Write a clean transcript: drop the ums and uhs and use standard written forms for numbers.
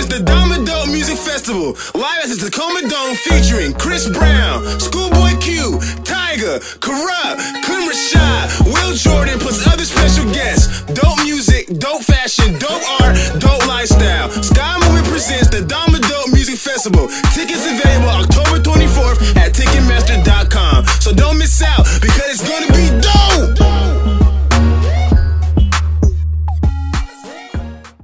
The Dama Dope Music Festival, live at the Tacoma Dome, featuring Chris Brown, Schoolboy Q, Tiger, Corrupt, Clem Rashad, Will Jordan, plus other special guests. Dope music, dope fashion, dope art,